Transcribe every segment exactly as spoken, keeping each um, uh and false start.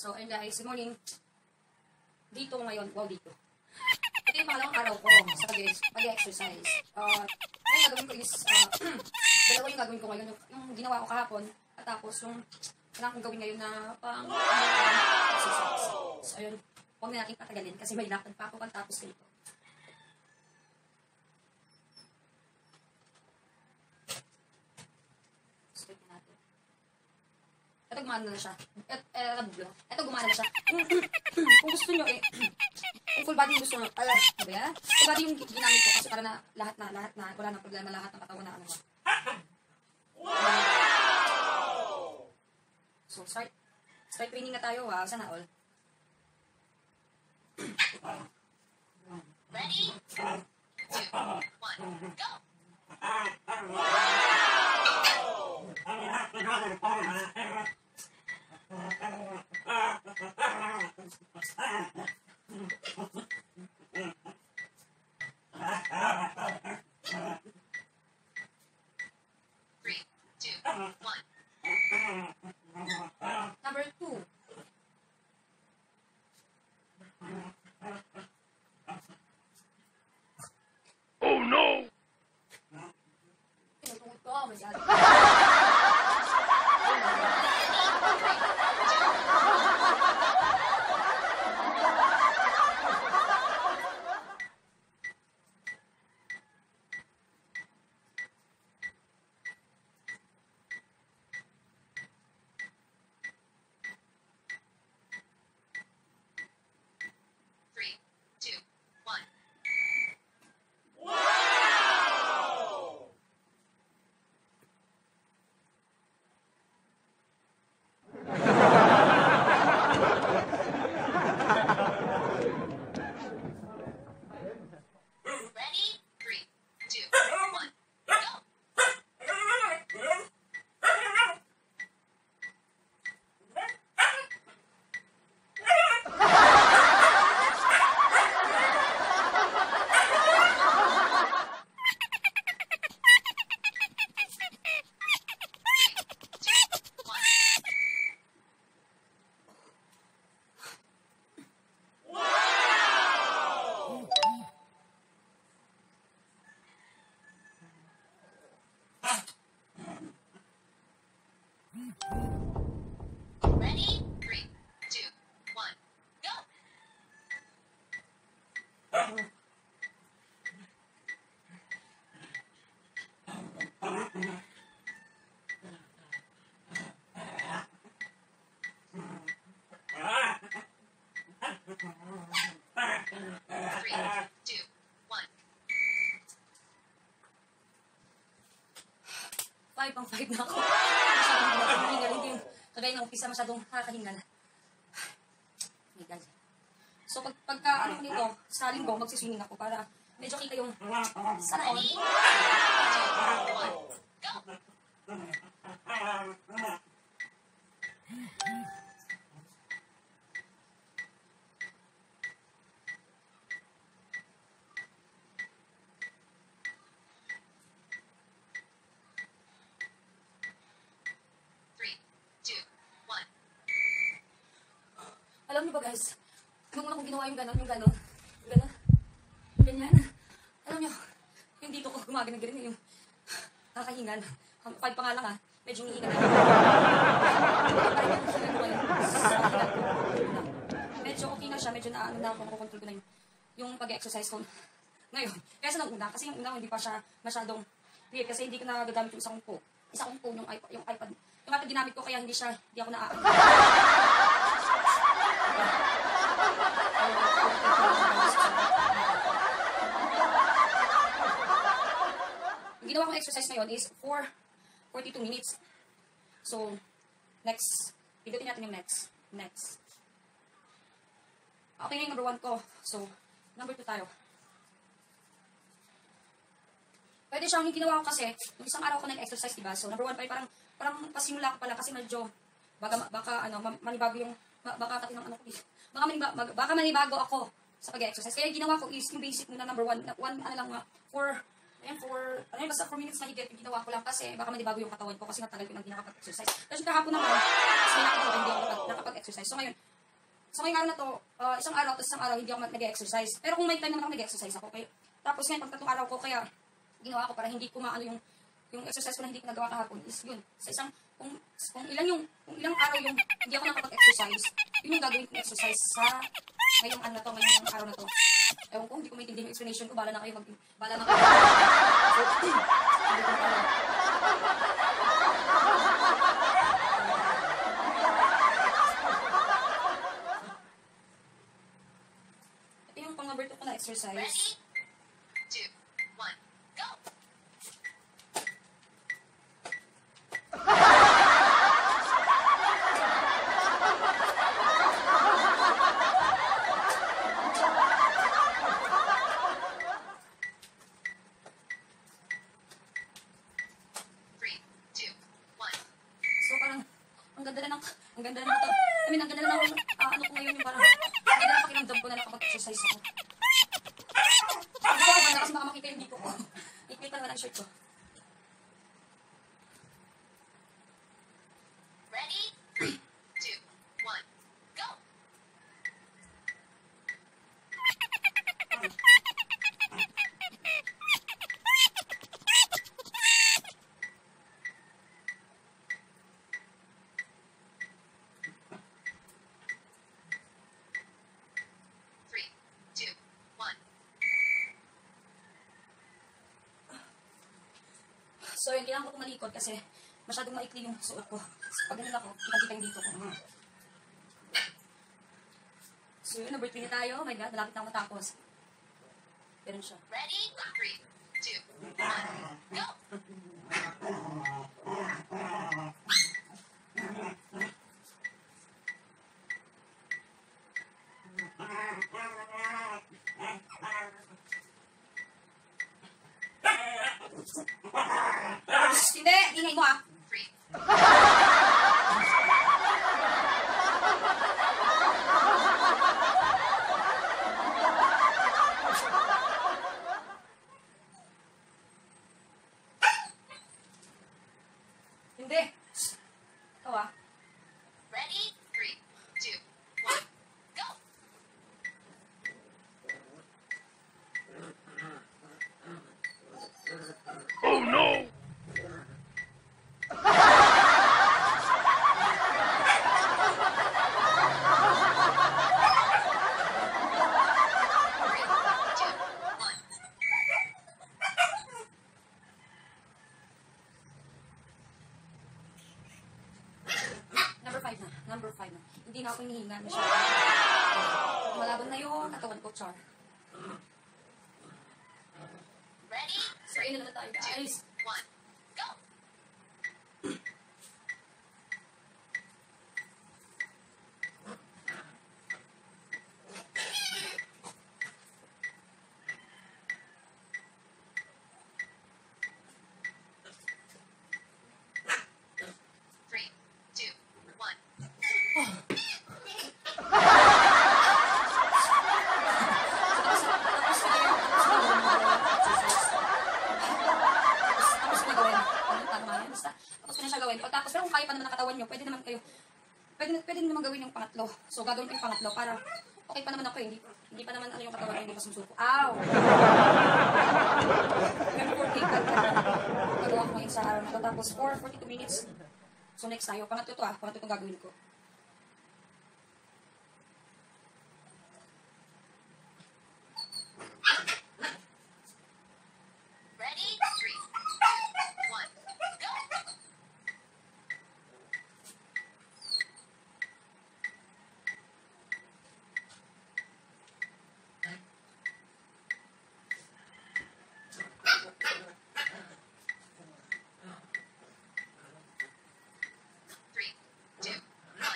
So, ayun guys, good morning. Dito ngayon, wow dito. Ito yung pangalawang araw ko sa pag-exercise. Uh, ngayon gagawin ko is, uh, dalawa yung gagawin ko ngayon. Yung, yung ginawa ko kahapon, at tapos yung kailangan kong gawin ngayon na pang uh, exercise. So, ayun, huwag na natin patagalin kasi may lakad pa ako pagtapos dito. Ito gumana na siya. Et, eh, ito gumana na siya. Kung gusto nyo eh, kung full body yung gusto nyo, ala, sabi ya? Full body yung ginamit ko kasi para na lahat na, lahat na, wala na problema, lahat ng katawan na ano. Wow! So, start. Start training na tayo ha. Sana all. Ready? Two, one, go! Three, two, one. Number two. Oh no! Tinutungod ko, masyado. Three, two, one. Ready? Three, two, one, go! Ready? Three, two, one, go! Three, two, one. Five pang five na ako. Masyadong nakakahingal. Hindi yung kagaya ng umpisa masyadong nakakahingal. My God. So pag, pagka ano ko nito, sa linggo, magsiswimming ako para medyo kita yung sana all. Ready? Two, one, go! Three, two, one. Alam niyo ba guys, nung una kong ginawa yung gano'n, yung gano'n, yung gano'n, ganyan. Alam niyo, yung dito ko gumagana ganyan yung nakakahingal. Five pa nga lang ah, medyo hinihingal ako. Parang yung hingal ko ngayon, sa hingal ko. Medyo okay na siya, medyo na ano na ako, nakukontrol ko na yung, yung pag-exercise ko. Ngayon, kaya sa nung una, kasi yung una hindi pa siya masyadong clear, kasi hindi ko nagagamit yung isang phone. Isa kong phone, yung iPad, yung iPad. Yung iPad ginamit ko, kaya hindi siya, hindi ako na Yung ginawa kong exercise ngayon is for forty-two minutes. So, next. Pindutin natin yung next. Next. Okay na yung number one ko. So, number two tayo. Pwede siyang yung ginawa ko kasi, yung isang araw ko nag-exercise, diba? So, number one pa parang, parang pasimula ko pala kasi medyo, baka, baka ano, manibago yung, baka katinang ano ko, baka manibago, baka manibago ako sa pag-exercise. Kaya ginawa ko is yung basic muna number one, one ano lang, uh, for, ayan, for, ano yun, basta four minutes mahigit, yung ginawa ko lang kasi baka manibago yung katawan ko kasi matagal ko nang hindi nakapag-exercise. Kasi kahapon naman, kasi nakapag hindi ako nakapag-exercise. So ngayon, Sa ngayong araw na to, ah, isang araw, tapos isang araw, hindi ako nag-exercise. Pero kung may time naman ako nag-exercise ako, okay? Tapos ngayon, pag tatlong araw ko, kaya ginawa ko para hindi ko maano yung yung exercise ko na hindi ko nagawa kahapon is yun. Sa isang, kung, kung ilang yung, kung ilang araw yung hindi ako nakapag-exercise, yun yung gagawin kong exercise sa ngayong ano na to, ngayong araw na to. Ewan ko, hindi ko maintindihan yung explanation ko, bala na kayo mag, bala na kayo. So, hindi ko na alam. Ito yung pang number two ko na exercise. Ready? Two, one, go! Three, two, one. So parang, ang ganda na ng, ang ganda na ng, I mean, ang ganda na ng, ah, ano ko ngayon yung parang, ang ganda na pakiramdam ko na nakapag-exercise ako. Hindi ko ako kasi baka makita yung dito ko. Ikita naman ang shirt ko. Ready? Three, two, one, go! Three, two, one. So yun, kailangan ko tumalikod kasi masyadong maikli yung suot ko. So, pag ganun ako, kita-kita yung dito ko. So yun, number three na tayo. Oh my God, malapit na ako matapos. Ganun siya. Ready? Three, two, one, go! Hindi, ingay mo ah. Three. Hindi. Ikaw ah. Ready? Three, two, one, go! Oh no! Three, two, one. Number five na. Number five na. Hindi na ako hinihinga na siya. Malaban na yun. Katawan ko, char. Ready? So, ayun na naman tayo, Two, guys. one, go! Three, two, one. Tapos, tapos na yun. Tapos na gawin. Ano, tama yun. Basta, tapos ko na siya gawin. O tapos, pero kung kaya pa naman ang katawan nyo, pwede naman kayo, pwede, pwede naman gawin yung pangatlo. So, gagawin ko yung pangatlo para, okay pa naman ako eh. Hindi, hindi pa naman ano yung katawan ko, hindi pa sumusuko. Ow! Pero forty, gagawa ko ngayon sa araw na to. Tapos, for forty-two minutes. So, next tayo. Pangatlo to ah. Pangatlo itong gagawin ko. Ready? Three, two, one, go! Three, two, one.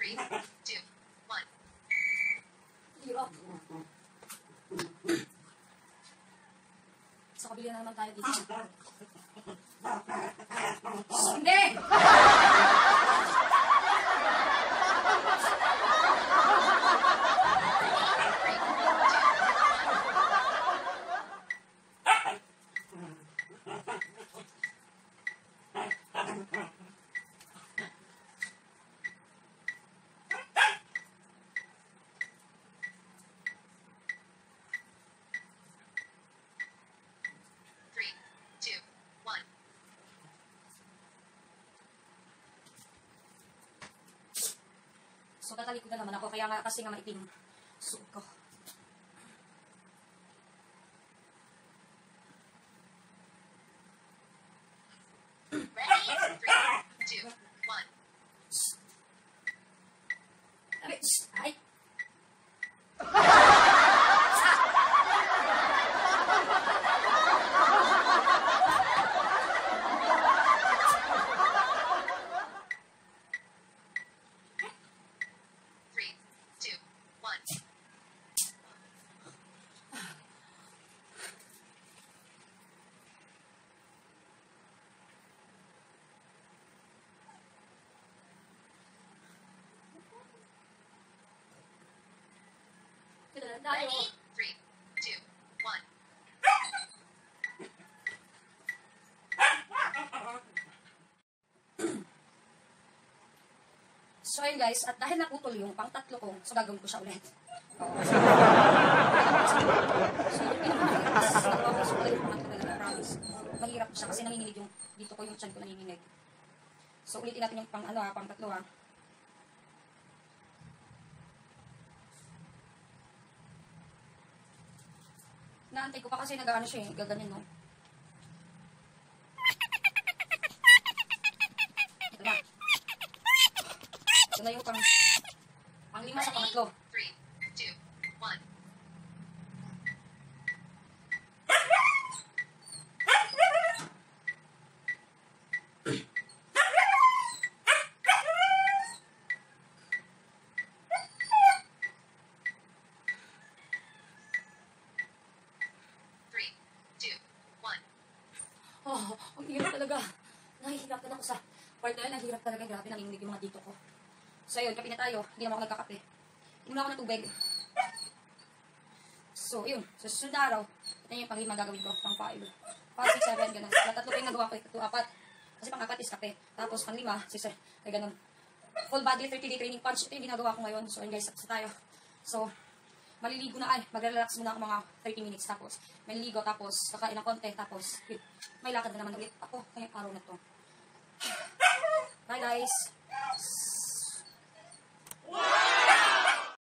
Three, two, one. Hirap. Sa kabila na naman tayo dito. Hindi! Three, two, one. So, tatalikod na naman ako. Kaya nga kasi nga maitim. Suot ko. Ready? Three, two, one. Ay! shh, Ay! Three, two, one. Ito na tayo. Ready? Three, two, one. So, ayun guys. At dahil naputol yung pang tatlo ko, so gagawin ko siya ulit. Oo. So, yung pinakamahirap is nagawa ko sa ulit pang talaga, promise. Mahirap siya kasi nanginginig yung, dito ko yung chan ko nanginginig. So, ulitin natin yung pang ano ha, pang tatlo ha. Naantay ko pa kasi nag-ano siya eh, gaganyan no. Ito na. Ito na yung pang, pang lima sa pangatlo. Three, two, one. Three, two, one. Oh, ang hirap talaga. Nahihirapan ako sa part na yun. Nahihirap talaga. Grabe, nanginginig yung mga dito ko. So, yun. Kape na tayo. Hindi naman ako nagkakape. Inom ako ng tubig. So, yun. Sa susunod na araw, ito yung pang lima gagawin ko. Pang five. Five, six, seven, ganun. Kaya tatlo pa yung nagawa ko. Tatlo, apat. Kasi pang apat is kape. Tapos pang lima, six, ay ganun. Full body, thirty day training punch. Ito yung ginagawa ko ngayon. So, yun guys, sa tayo. So, maliligo na ay. Magre-relax muna ako mga thirty minutes. Tapos, maliligo. Tapos, kakain ng konti. Tapos, yun. May lakad na naman ulit ako ngayong araw na to. Bye guys!